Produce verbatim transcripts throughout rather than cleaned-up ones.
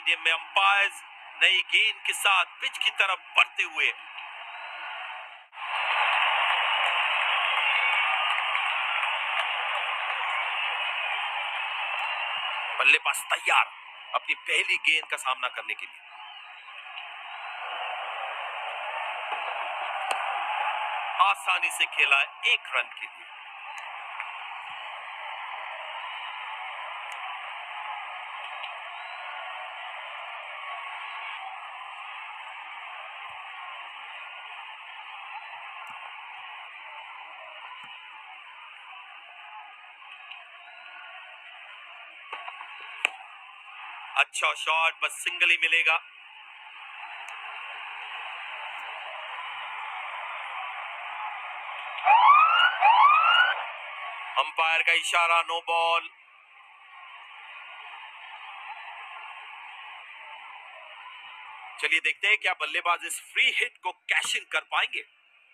Stadium में umpires नई गेंद के साथ पिच की तरफ बढ़ते हुए। बल्लेबाज तैयार अपनी पहली गेंद का सामना करने के लिए। आसानी से खेला एक रन के लिए। अच्छा शॉट, बस सिंगल ही मिलेगा। अंपायर का इशारा, नो बॉल। चलिए देखते हैं क्या बल्लेबाज इस फ्री हिट को कैश इन कर पाएंगे।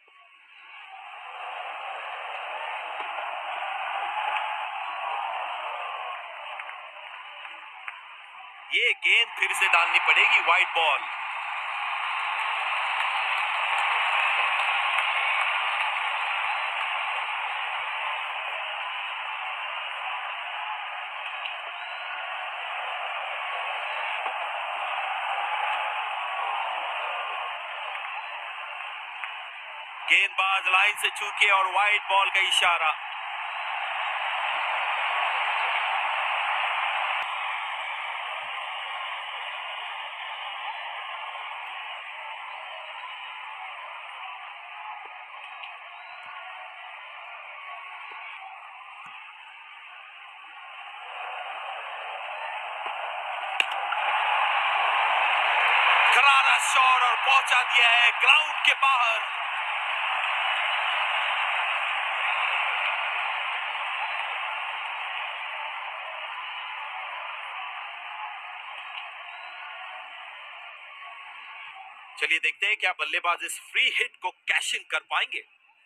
ये गेंद फिर से डालनी पड़ेगी, वाइड बॉल। गेंदबाज लाइन से चूके और वाइड बॉल का इशारा। करारा शॉट और पहुंचा दिया है ग्राउंड के बाहर। चलिए देखते हैं क्या बल्लेबाज इस फ्री हिट को कैश इन कर पाएंगे।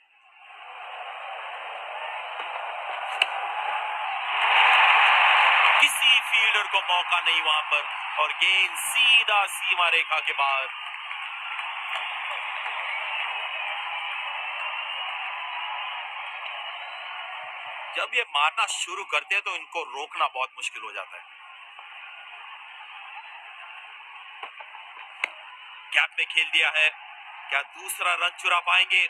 किसी फील्डर को मौका नहीं वहां पर और गेंद सीधा सीमा रेखा के बाहर। जब ये मारना शुरू करते हैं तो इनको रोकना बहुत मुश्किल हो जाता है। गैप में खेल दिया है, क्या दूसरा रन चुरा पाएंगे?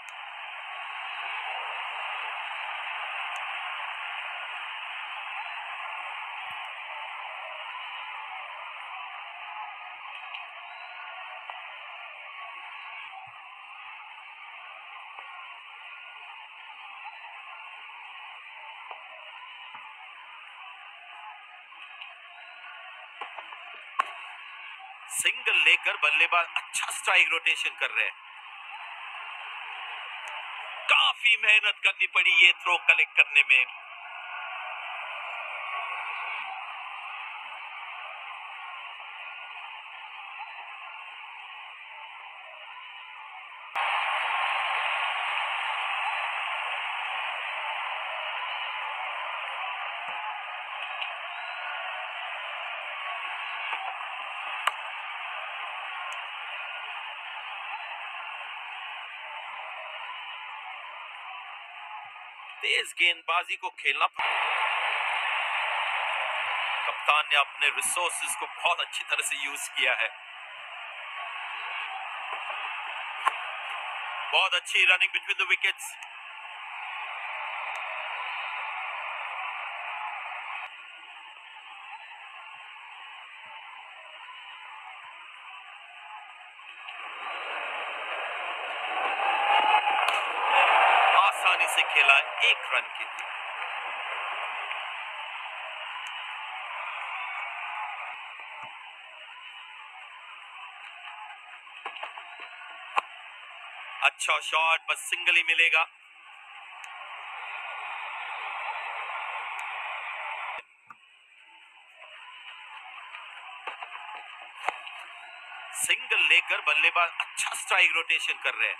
सिंगल लेकर बल्लेबाज अच्छा स्ट्राइक रोटेशन कर रहे हैं। काफी मेहनत करनी पड़ी ये थ्रो कलेक्ट करने में। तेज गेंदबाजी को खेलना। कप्तान ने अपने रिसोर्सेज को बहुत अच्छी तरह से यूज किया है। बहुत अच्छी रनिंग बिटवीन द विकेट्स। आसानी से खेला एक रन के लिए। अच्छा शॉट, बस सिंगल ही मिलेगा। सिंगल लेकर बल्लेबाज अच्छा स्ट्राइक रोटेशन कर रहे हैं।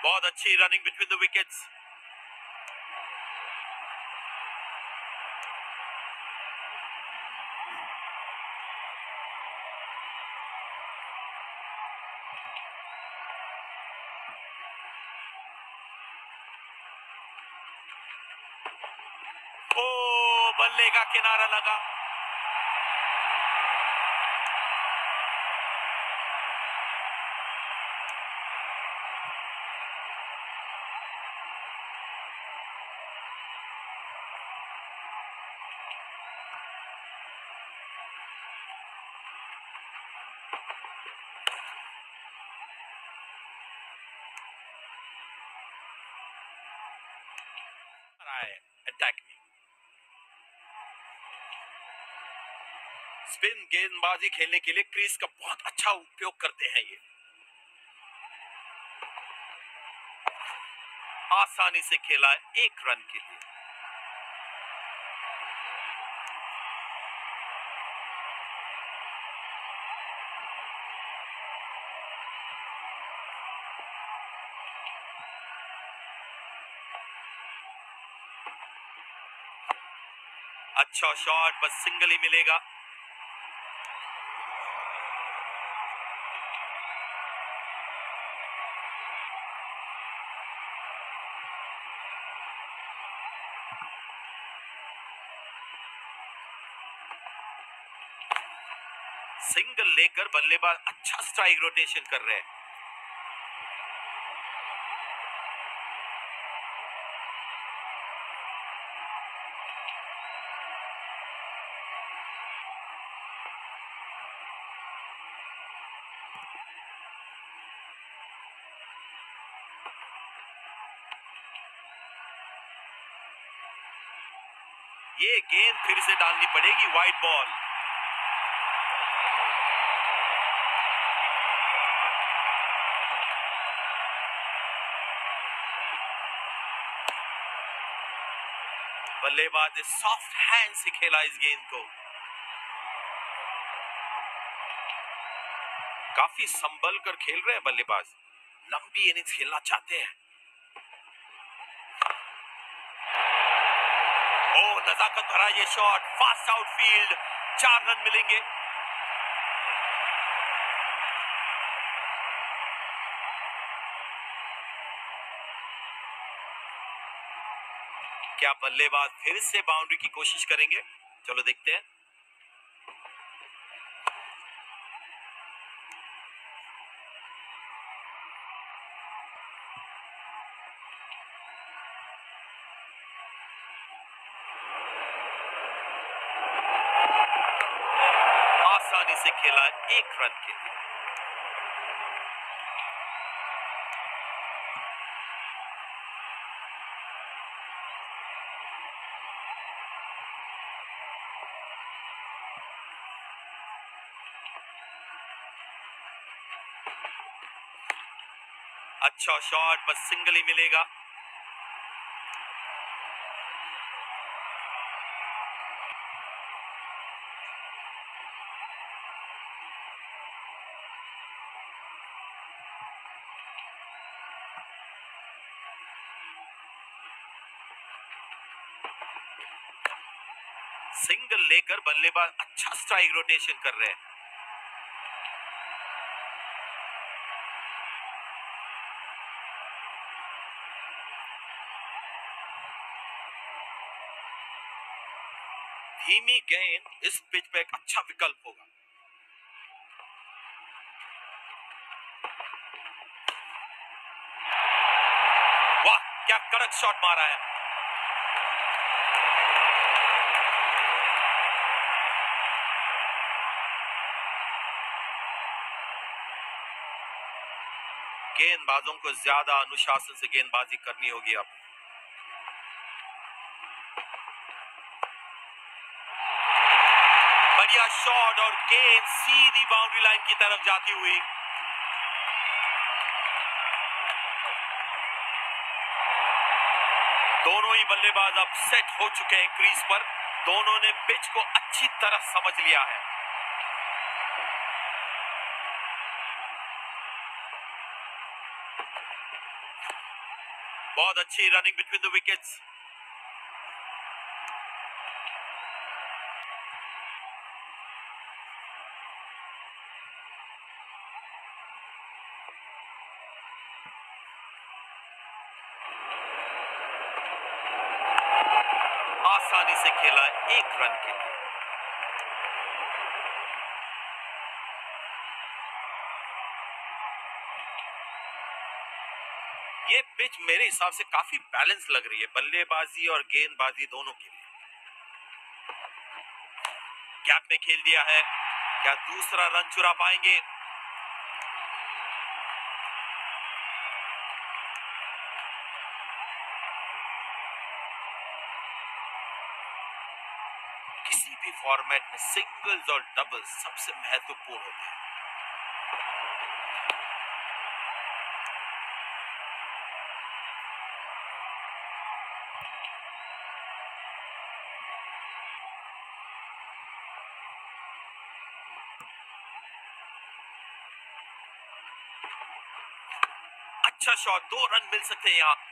बहुत अच्छी रनिंग बिटवीन द विकेट्स। ओ बल्ले का किनारा लगा। अटैक में स्पिन गेंदबाजी खेलने के लिए क्रीज का बहुत अच्छा उपयोग करते हैं ये। आसानी से खेला एक रन के लिए। अच्छा शॉट, बस सिंगल ही मिलेगा। सिंगल लेकर बल्लेबाज अच्छा स्ट्राइक रोटेशन कर रहे हैं। ये गेंद फिर से डालनी पड़ेगी, वाइड बॉल। बल्लेबाज ने सॉफ्ट हैंड से खेला इस गेंद को। काफी संभल कर खेल रहे हैं बल्लेबाज, लंबी इनिंग्स खेलना चाहते हैं। ओ नजाकत भरा ये शॉट, फास्ट आउटफील्ड, चार रन मिलेंगे। क्या बल्लेबाज फिर से बाउंड्री की कोशिश करेंगे? चलो देखते हैं। आसानी से खेला एक रन के लिए। अच्छा शॉट, बस सिंगल ही मिलेगा। सिंगल लेकर बल्लेबाज अच्छा स्ट्राइक रोटेशन कर रहे हैं। धीमी गेंद इस पिच पे एक अच्छा विकल्प होगा। वाह, क्या कड़क शॉट मारा है। गेंदबाजों को ज्यादा अनुशासन से गेंदबाजी करनी होगी अब। बढ़िया शॉट और गेंद सीधी बाउंड्री लाइन की तरफ जाती हुई। दोनों ही बल्लेबाज अब सेट हो चुके हैं क्रीज पर। दोनों ने पिच को अच्छी तरह समझ लिया है। बहुत अच्छी रनिंग बिटवीन द विकेट्स। आसानी से खेला एक रन के लिए। ये पिच मेरे हिसाब से काफी बैलेंस लग रही है, बल्लेबाजी और गेंदबाजी दोनों के लिए। गैप में खेल दिया है, क्या दूसरा रन चुरा पाएंगे? किसी भी फॉर्मेट में सिंगल्स और डबल्स सबसे महत्वपूर्ण होते हैं। अच्छा शॉट, दो रन मिल सकते हैं यहां।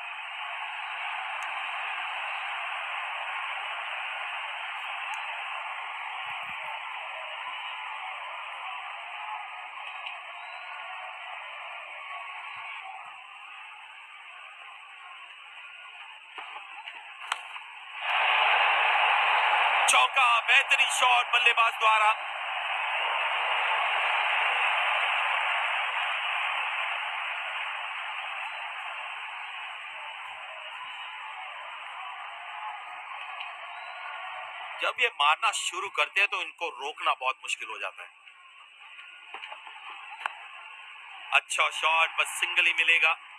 चौका, बेहतरीन शॉट बल्लेबाज द्वारा। जब ये मारना शुरू करते हैं तो इनको रोकना बहुत मुश्किल हो जाता है। अच्छा शॉट, बस सिंगल ही मिलेगा।